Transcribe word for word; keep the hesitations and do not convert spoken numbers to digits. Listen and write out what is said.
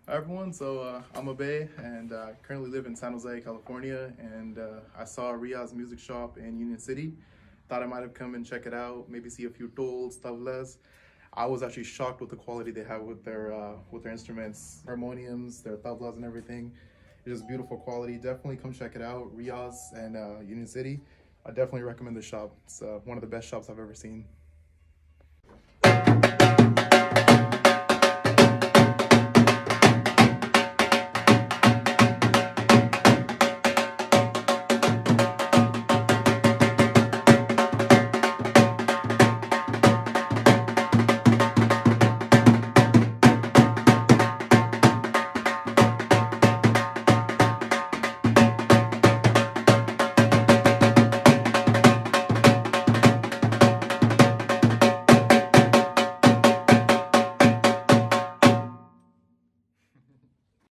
Hi everyone, so uh, I'm Abhay and uh, currently live in San Jose, California, and uh, I saw Riyaaz Music Shop in Union City. Thought I might have come and check it out, maybe see a few Dhols, tablas. I was actually shocked with the quality they have with their uh, with their instruments, harmoniums, their tablas and everything. It's just beautiful quality. Definitely come check it out, Riyaaz and uh, Union City. I definitely recommend the shop. It's uh, one of the best shops I've ever seen.